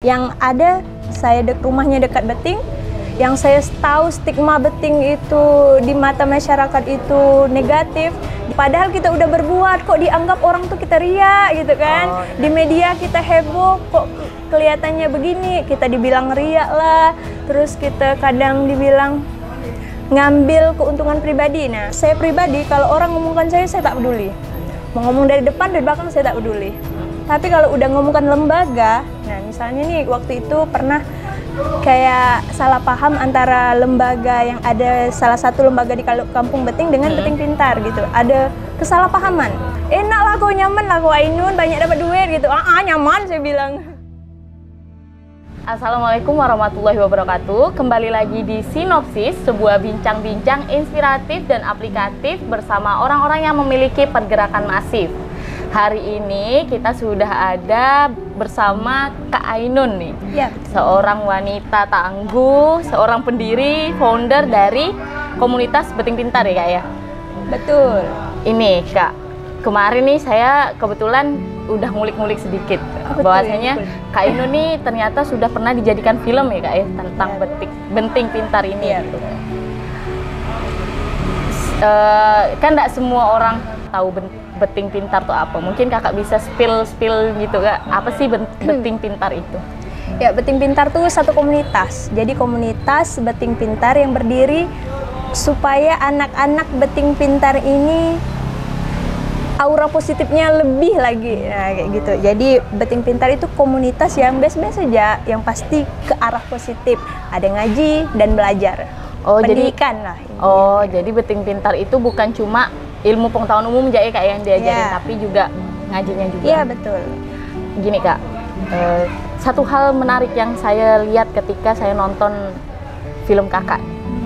Yang ada saya rumahnya dekat Beting, yang saya tahu stigma Beting itu di mata masyarakat itu negatif. Padahal kita udah berbuat, kok dianggap orang tuh kita riak gitu kan. Di media kita heboh, kok kelihatannya begini, kita dibilang riak lah. Terus kita kadang dibilang ngambil keuntungan pribadi. Nah, saya pribadi kalau orang ngomongkan saya tak peduli. Mau ngomong dari depan, dari belakang saya tak peduli. Tapi kalau udah ngomongkan lembaga, nah misalnya nih waktu itu pernah kayak salah paham antara lembaga yang ada salah satu lembaga di Kampung Beting dengan Beting Pintar gitu. Ada kesalahpahaman. Enak lah kau, nyaman lah kau Ainun, banyak dapat duit gitu. Nyaman saya bilang. Assalamualaikum warahmatullahi wabarakatuh. Kembali lagi di Sinopsis, sebuah bincang-bincang inspiratif dan aplikatif bersama orang-orang yang memiliki pergerakan masif. Hari ini kita sudah ada bersama Kak Ainun nih, ya. Seorang wanita tangguh, seorang pendiri, founder dari komunitas Beting Pintar ya Kak ya? Betul. Ini Kak, kemarin nih saya kebetulan udah ngulik-ngulik sedikit bahwasanya Kak Ainun nih ternyata sudah pernah dijadikan film ya Kak ya, tentang Beting Pintar ini ya. Gitu. Kan tidak semua orang tahu Beting Pintar itu apa. Mungkin kakak bisa spill gitu Kak, apa sih Beting Pintar itu? Ya, Beting Pintar itu satu komunitas. Jadi komunitas Beting Pintar yang berdiri supaya anak-anak Beting Pintar ini aura positifnya lebih lagi. Nah, kayak gitu. Jadi Beting Pintar itu komunitas yang biasa-biasa saja, yang pasti ke arah positif. Ada ngaji dan belajar. Pendidikan lah. Jadi Beting Pintar itu bukan cuma ilmu pengetahuan umum aja Kak yang diajarin, tapi juga ngajinya juga. Iya, betul. Gini Kak, satu hal menarik yang saya lihat ketika saya nonton film kakak.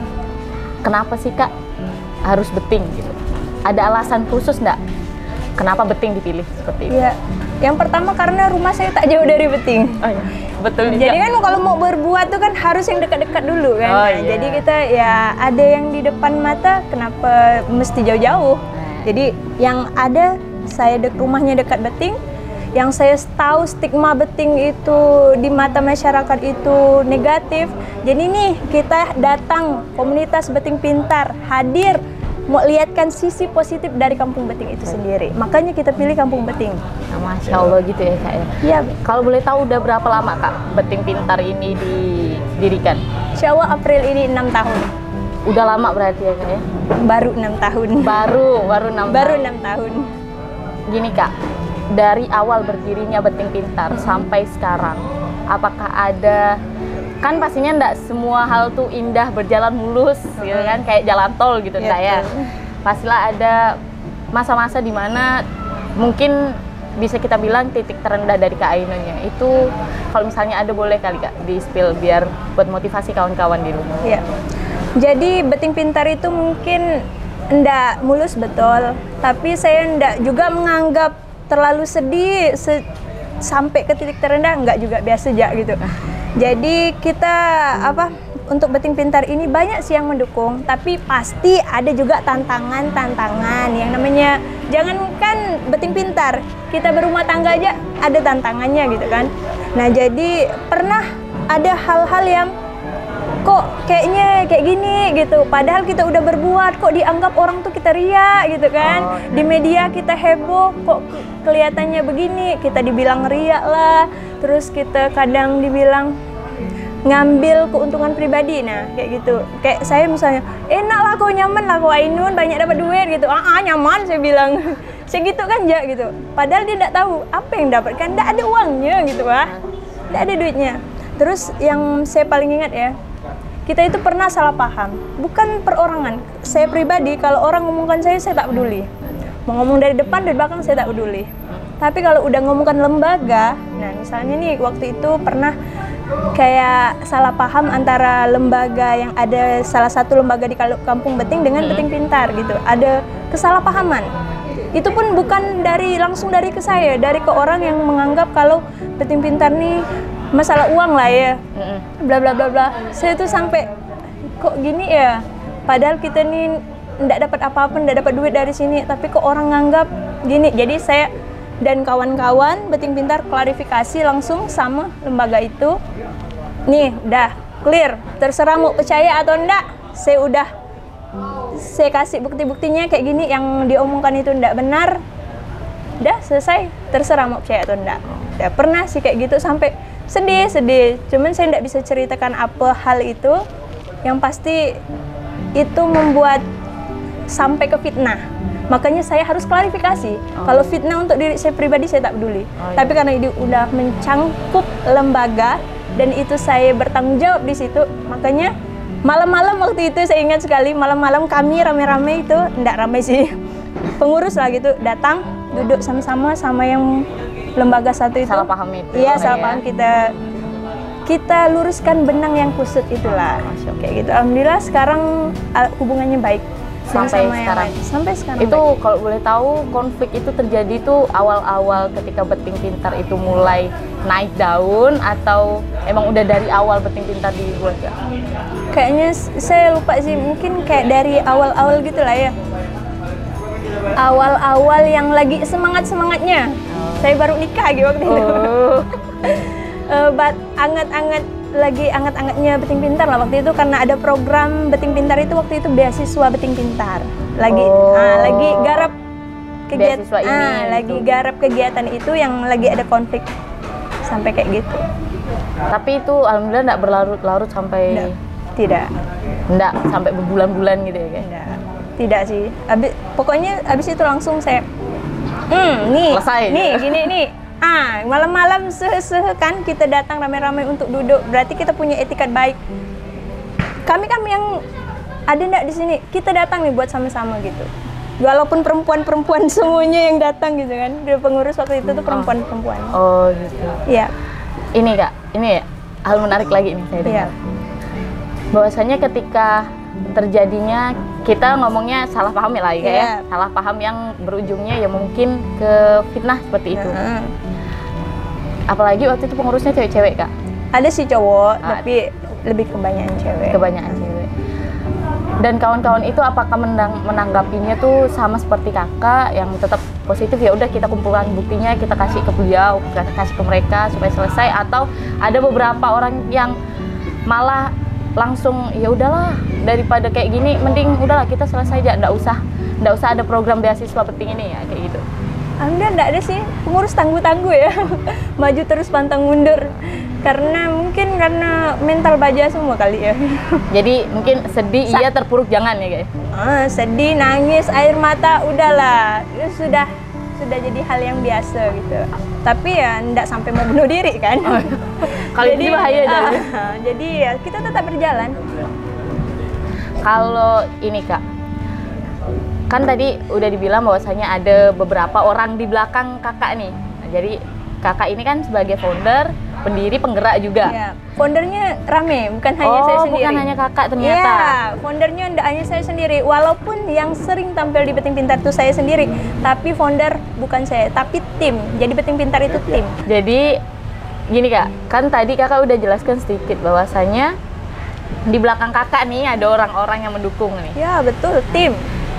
Kenapa sih Kak harus Beting gitu? Ada alasan khusus nggak? Kenapa Beting dipilih seperti itu? Iya. Yang pertama karena rumah saya tak jauh dari Beting. Oh iya, betul. Jadi kan kalau mau berbuat tuh kan harus yang dekat-dekat dulu kan. Oh, iya. Jadi kita ya ada yang di depan mata, kenapa mesti jauh-jauh? Jadi yang ada saya rumahnya dekat Beting, yang saya tahu stigma Beting itu di mata masyarakat itu negatif. Jadi nih kita datang komunitas Beting Pintar hadir mau lihatkan sisi positif dari Kampung Beting itu sendiri. Makanya kita pilih Kampung Beting. Nah, Masya Allah gitu ya Kak ya. Iya. Kalau boleh tahu udah berapa lama Kak Beting Pintar ini didirikan? Insya Allah April ini 6 tahun. Udah lama berarti ya Kak ya? Baru 6 tahun. Baru 6 tahun. Gini Kak, dari awal berdirinya Beting Pintar sampai sekarang, apakah ada, kan pastinya enggak semua hal tuh indah berjalan mulus gitu kan, kayak jalan tol gitu Kak ya. Pastilah ada masa-masa di mana mungkin bisa kita bilang titik terendah dari Kak Ainunnya. Itu kalau misalnya ada boleh kali Kak di-spill biar buat motivasi kawan-kawan di rumah. Iya. Jadi Beting Pintar itu mungkin enggak mulus betul, tapi saya enggak juga menganggap terlalu sedih sampai ke titik terendah, enggak juga, biasa aja gitu. Jadi kita untuk Beting Pintar ini banyak sih yang mendukung, tapi pasti ada juga tantangan-tantangan yang namanya, jangankan Beting Pintar, kita berumah tangga aja ada tantangannya gitu kan. Nah, jadi pernah ada hal-hal yang kok kayaknya kayak gini gitu, padahal kita udah berbuat, kok dianggap orang tuh kita riak gitu kan. Di media kita heboh, kok kelihatannya begini, kita dibilang riak lah. Terus kita kadang dibilang ngambil keuntungan pribadi. Nah, kayak gitu. Kayak saya misalnya, enak lah kau, nyaman lah kau Ainun, banyak dapat duit gitu. Nyaman saya bilang. Saya gitu kan ya gitu. Padahal dia tidak tahu apa yang dapat, kan tidak ada uangnya gitu tidak ada duitnya. Terus yang saya paling ingat ya, kita itu pernah salah paham, bukan perorangan. Saya pribadi kalau orang ngomongkan saya tak peduli. Mau ngomong dari depan, dari belakang saya tak peduli. Tapi kalau udah ngomongkan lembaga, nah misalnya nih waktu itu pernah kayak salah paham antara lembaga yang ada salah satu lembaga di Kampung Beting dengan Beting Pintar gitu. Ada kesalahpahaman. Itu pun bukan langsung dari ke saya, dari ke orang yang menganggap kalau Beting Pintar nih masalah uang lah ya, bla bla bla bla. Saya tuh sampai kok gini ya, padahal kita nih nggak dapat apa-apa, nggak dapat duit dari sini, tapi kok orang nganggap gini. Jadi saya dan kawan-kawan Beting Pintar klarifikasi langsung sama lembaga itu. Nih, udah clear. Terserah mau percaya atau enggak. Saya kasih bukti-buktinya kayak gini, yang diomongkan itu enggak benar. Udah selesai, terserah mau percaya atau enggak. Ya pernah sih kayak gitu sampai sedih. Cuman saya enggak bisa ceritakan apa hal itu. Yang pasti itu membuat sampai ke fitnah. Makanya saya harus klarifikasi. Kalau fitnah untuk diri saya pribadi saya tak peduli. Tapi karena ini udah mencangkup lembaga dan itu saya bertanggung jawab di situ, makanya malam-malam waktu itu saya ingat sekali, malam-malam kami rame-rame itu, enggak rame sih, pengurus lah gitu, datang duduk sama-sama sama yang lembaga satu itu. Salah paham itu. Iya, salah paham, kita luruskan benang yang kusut itulah. Kayak gitu. Alhamdulillah sekarang hubungannya baik. Sampai sekarang. Sampai sekarang. Itu baik. Kalau boleh tahu konflik itu terjadi tuh awal-awal ketika Beting Pintar itu mulai naik daun atau emang udah dari awal Beting Pintar dibuat ya? Kayaknya saya lupa sih, mungkin kayak dari awal-awal gitu lah ya. Awal-awal yang lagi semangat-semangatnya. Saya baru nikah gitu waktu itu. Lagi anget-angetnya Beting Pintar lah waktu itu, karena ada program Beting Pintar itu waktu itu beasiswa Beting Pintar. Lagi garap kegiatan garap kegiatan itu yang lagi ada konflik sampai kayak gitu. Tapi itu alhamdulillah enggak berlarut-larut sampai tidak sampai berbulan-bulan gitu ya kayak. Tidak sih. Pokoknya abis itu langsung saya selesai. Nih gini nih. Malam-malam kan kita datang rame-rame untuk duduk, berarti kita punya etikat baik. Kami yang ada ndak di sini, kita datang nih buat sama-sama gitu. Walaupun perempuan-perempuan semuanya yang datang gitu kan, di pengurus waktu itu tuh perempuan-perempuan. Oh gitu. Iya. Ini Kak, ini ya hal menarik lagi nih saya dengar. Bahwasanya ketika terjadinya, kita ngomongnya salah paham ya lah ya, salah paham yang berujungnya ya mungkin ke fitnah seperti itu. Apalagi waktu itu pengurusnya cewek-cewek Kak? Ada sih cowok, tapi lebih kebanyakan cewek. Kebanyakan cewek. Dan kawan-kawan itu apakah menanggapinya tuh sama seperti Kakak yang tetap positif, ya udah kita kumpulkan buktinya, kita kasih ke beliau, kita kasih ke mereka supaya selesai, atau ada beberapa orang yang malah langsung ya udahlah, daripada kayak gini mending udahlah kita selesai aja, nggak usah ada program beasiswa Beting ini ya, kayak gitu? Enggak ada sih, pengurus tangguh-tangguh ya. Maju terus pantang mundur. Karena mental baja semua kali ya. Jadi mungkin sedih iya, terpuruk jangan ya guys. Sedih, nangis, air mata, udahlah. Itu sudah jadi hal yang biasa gitu. Tapi ya enggak sampai mau bunuh diri kan. Kalau ini bahaya jadi. Jadi ya kita tetap berjalan. Kalau ini Kak, kan tadi udah dibilang bahwasanya ada beberapa orang di belakang Kakak nih. Nah, jadi Kakak ini kan sebagai founder, pendiri, penggerak juga. Ya, foundernya rame, bukan hanya saya sendiri. Bukan hanya Kakak ternyata. Iya, foundernya enggak hanya saya sendiri. Walaupun yang sering tampil di Beting Pintar itu saya sendiri, tapi founder bukan saya, tapi tim. Jadi Beting Pintar itu tim. Jadi gini Kak, kan tadi Kakak udah jelaskan sedikit bahwasanya di belakang Kakak nih ada orang-orang yang mendukung nih. Ya, betul, tim.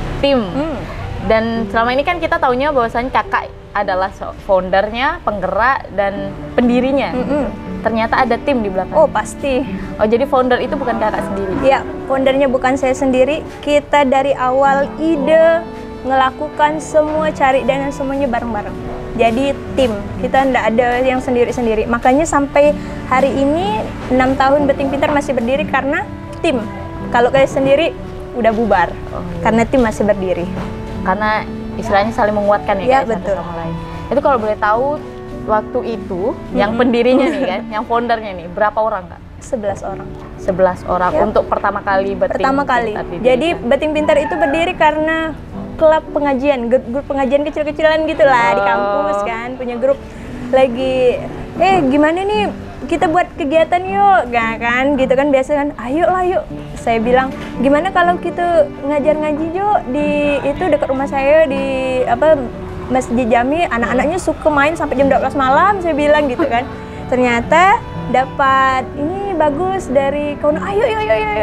Dan selama ini kan kita taunya bahwasanya Kakak adalah foundernya, penggerak, dan pendirinya. Ternyata ada tim di belakang. Oh pasti. Oh jadi founder itu bukan Kakak sendiri? Ya, foundernya bukan saya sendiri. Kita dari awal ide ngelakukan semua, cari dana semuanya bareng-bareng. Jadi tim, kita nggak ada yang sendiri-sendiri. Makanya sampai hari ini 6 tahun Beting Pintar masih berdiri karena tim. Kalau kayak sendiri udah bubar, karena tim masih berdiri. Karena istilahnya saling menguatkan ya, betul. Satu sama lain. Itu kalau boleh tahu, waktu itu yang pendirinya nih kan, yang foundernya nih, berapa orang Kak? 11 orang. 11 orang untuk pertama kali Beting. Pertama kali. Jadi Beting Pintar itu berdiri karena klub pengajian, grup pengajian kecil-kecilan gitulah di kampus kan, punya grup lagi. Gimana nih? Kita buat kegiatan yuk, kan gitu kan, biasa kan, ayo lah yuk. Saya bilang, gimana kalau kita ngajar ngaji yuk di itu dekat rumah saya di Masjid Jami, anak-anaknya suka main sampai jam 12 malam, saya bilang gitu kan. Ternyata dapat ini bagus dari kawan, ayo.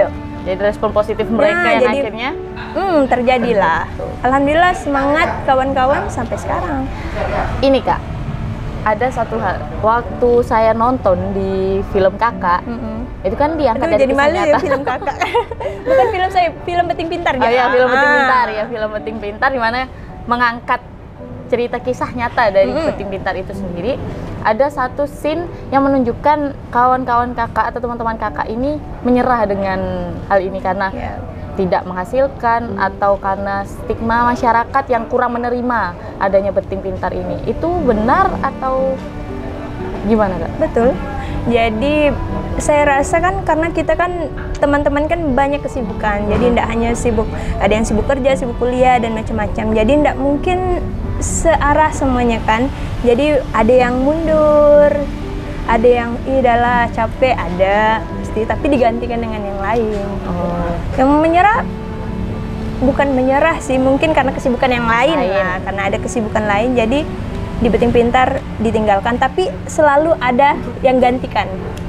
Jadi respon positif mereka yang jadi, akhirnya terjadilah. Alhamdulillah semangat kawan-kawan sampai sekarang. ini Kak, ada satu hal waktu saya nonton di film Kakak, itu kan diangkat Aduh, dari jadi kisah malu ya nyata. film Kakak. Bukan film saya, film Beting Pintar Oh iya, film Beting Pintar Ah. ya, film Beting Pintar di mana mengangkat cerita kisah nyata dari Beting Pintar itu sendiri. Ada satu scene yang menunjukkan kawan-kawan Kakak atau teman-teman Kakak ini menyerah dengan hal ini karena Ya. tidak menghasilkan atau karena stigma masyarakat yang kurang menerima adanya Beting Pintar ini. Itu benar atau gimana Kak? Betul. Jadi saya rasa kan karena kita kan teman-teman kan banyak kesibukan. Jadi tidak hanya sibuk, ada yang sibuk kerja, sibuk kuliah dan macam-macam. Jadi tidak mungkin searah semuanya kan. Jadi ada yang mundur, ada yang idahlah capek, ada pasti, tapi digantikan dengan yang lain. Yang menyerah bukan menyerah sih, mungkin karena kesibukan yang lain lah, karena ada kesibukan lain. Jadi di Beting Pintar ditinggalkan, tapi selalu ada yang gantikan.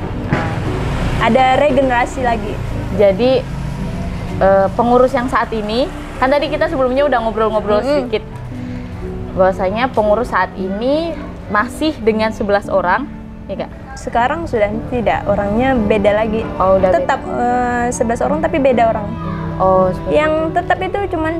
Ada regenerasi lagi. Jadi pengurus yang saat ini, kan tadi kita sebelumnya udah ngobrol-ngobrol sedikit, bahwasanya pengurus saat ini masih dengan 11 orang, ya Kak? Sekarang sudah tidak, orangnya beda lagi. Oh, udah tetap 11 orang tapi beda orang. Oh, seperti Yang tetap itu cuman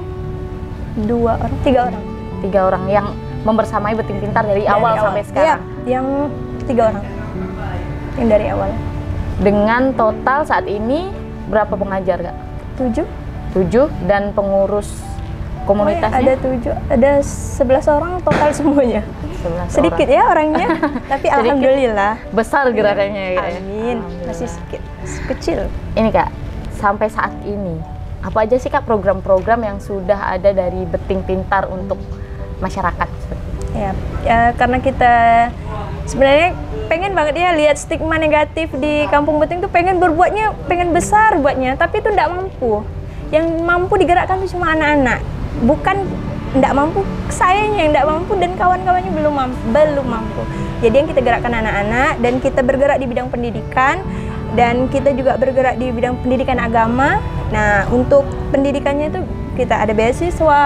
2 orang, 3 orang. 3 orang yang membersamai Beting Pintar dari awal sampai sekarang. Iya, yang 3 orang. Yang dari awal. Dengan total saat ini berapa pengajar Kak? 7. 7 dan pengurus komunitasnya? Ada 7, ada 11 orang total semuanya. 11 Sedikit orang. ya orangnya, tapi alhamdulillah. Besar gerakannya ya, Kak, ya? Amin. Masih sedikit, kecil. Ini Kak, sampai saat ini apa aja sih Kak program-program yang sudah ada dari Beting Pintar untuk masyarakat? Ya, karena kita sebenarnya pengen banget ya lihat stigma negatif di Kampung Beting tuh, pengen berbuatnya, pengen besar buatnya, tapi itu tidak mampu. Yang mampu digerakkan itu cuma anak-anak, bukan tidak mampu, sayanya yang tidak mampu dan kawan-kawannya belum mampu. Jadi yang kita gerakkan anak-anak, dan kita bergerak di bidang pendidikan, dan kita juga bergerak di bidang pendidikan agama. Nah, untuk pendidikannya itu kita ada beasiswa.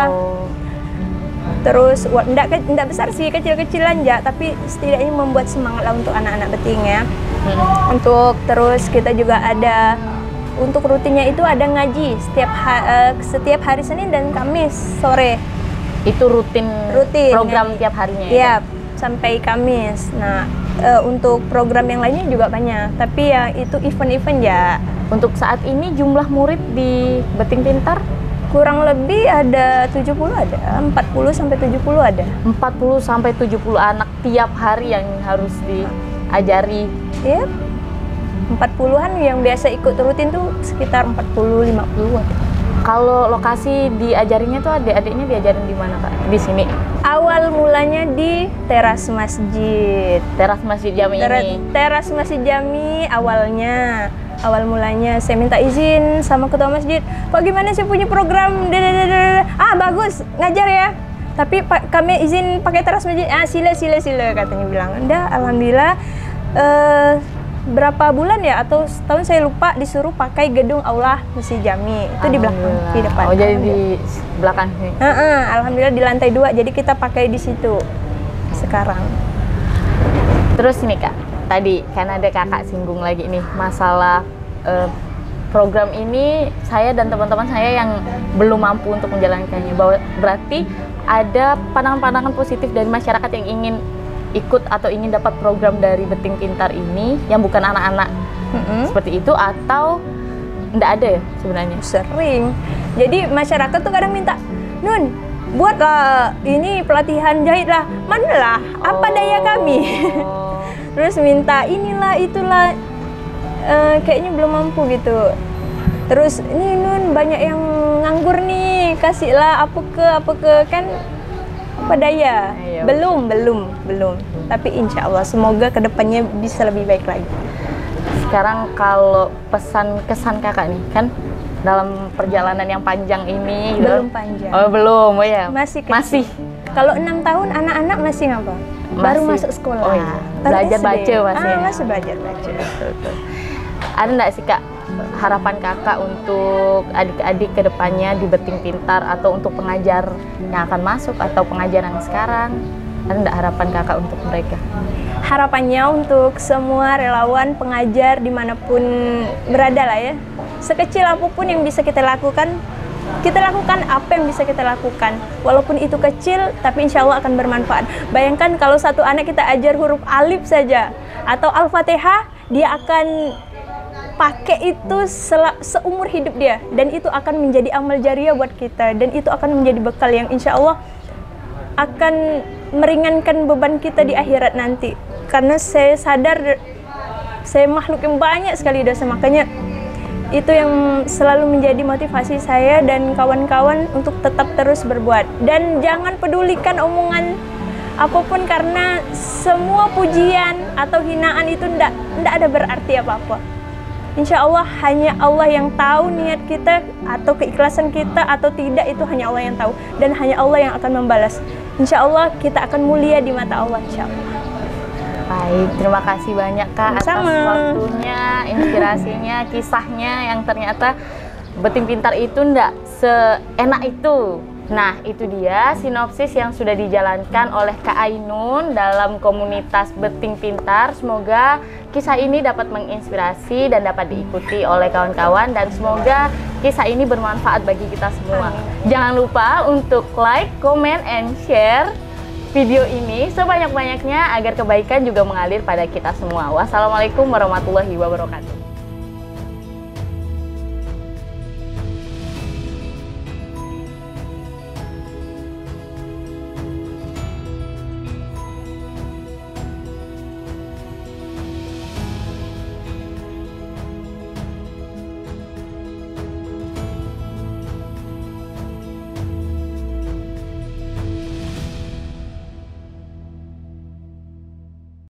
Terus enggak besar sih, kecil-kecilan aja, tapi setidaknya membuat semangat lah untuk anak-anak Beting ya. Untuk terus kita juga ada, untuk rutinnya itu ada ngaji setiap hari Senin dan Kamis sore. Itu rutin program ngaji. tiap harinya ya? Iya, sampai Kamis. Nah, untuk program yang lainnya juga banyak, tapi ya itu event-event ya. Untuk saat ini jumlah murid di Beting Pintar? Kurang lebih ada 70 ada, 40 sampai 70 ada. 40 sampai 70 anak tiap hari yang harus diajari. Iya. 40-an yang biasa ikut rutin tuh sekitar 40-50 ada. Kalau lokasi diajarinya tuh adik-adiknya diajarin di mana Kak? Di sini? Awal mulanya di teras masjid. Teras Masjid Jami ini? Teras Masjid Jami awalnya. Awal mulanya saya minta izin sama ketua masjid, Pak gimana saya punya program, bagus, ngajar ya. Tapi kami izin pakai teras masjid, sila katanya bilang. Udah, alhamdulillah berapa bulan ya atau setahun saya lupa disuruh pakai gedung aula Masjid Jami. Itu di belakang, di depan. Oh, jadi di belakang sini. Alhamdulillah di lantai 2, jadi kita pakai di situ sekarang. Terus nih Kak, tadi kan ada Kakak singgung lagi nih masalah program ini, saya dan teman-teman saya yang belum mampu untuk menjalankannya. Bahwa berarti ada pandangan-pandangan positif dari masyarakat yang ingin ikut atau ingin dapat program dari Beting Pintar ini yang bukan anak-anak seperti itu, atau enggak ada ya sebenarnya? Sering. Jadi masyarakat tuh kadang minta, Nun, buatlah ini pelatihan jahit lah. Mana lah, apa daya kami? Terus minta inilah, itulah, kayaknya belum mampu gitu. Terus, nih Nun, banyak yang nganggur nih, kasihlah apa ke, kan apa daya? Ayo. Belum. Tapi insya Allah, semoga kedepannya bisa lebih baik lagi. Sekarang kalau pesan kesan Kakak nih, kan dalam perjalanan yang panjang ini gitu. Belum panjang. Oh, belum. Oh ya. Masih kecil. Masih. Kalau 6 tahun anak-anak masih ngapa? Baru masuk sekolah. Oh iya. Baru Belajar SD. baca masih. Masih belajar baca. Ada nggak sih Kak harapan kakak untuk adik-adik kedepannya di Beting Pintar atau untuk pengajar yang akan masuk atau pengajaran sekarang? Ada nggak harapan kakak untuk mereka? Harapannya untuk semua relawan, pengajar dimanapun berada lah ya, sekecil apapun yang bisa kita lakukan apa yang bisa kita lakukan. Walaupun itu kecil, tapi insya Allah akan bermanfaat. Bayangkan kalau satu anak kita ajar huruf alif saja, atau Al-Fatihah, dia akan pakai itu seumur hidup dia. Dan itu akan menjadi amal jariah buat kita. Dan itu akan menjadi bekal yang insya Allah akan meringankan beban kita di akhirat nanti. Karena saya sadar, saya makhluk yang banyak sekali dosa, makanya itu yang selalu menjadi motivasi saya dan kawan-kawan untuk tetap terus berbuat. Dan jangan pedulikan omongan apapun, karena semua pujian atau hinaan itu ndak ada berarti apa-apa. Insya Allah hanya Allah yang tahu niat kita atau keikhlasan kita atau tidak, itu hanya Allah yang tahu. Dan hanya Allah yang akan membalas. Insya Allah kita akan mulia di mata Allah, insya Allah. Baik, terima kasih banyak Kak atas waktunya, inspirasinya, kisahnya yang ternyata Beting Pintar itu ndak seenak itu. Nah, itu dia sinopsis yang sudah dijalankan oleh Kak Ainun dalam komunitas Beting Pintar. Semoga kisah ini dapat menginspirasi dan dapat diikuti oleh kawan-kawan, dan semoga kisah ini bermanfaat bagi kita semua. Jangan lupa untuk like, comment, and share video ini sebanyak-banyaknya agar kebaikan juga mengalir pada kita semua. Wassalamualaikum warahmatullahi wabarakatuh.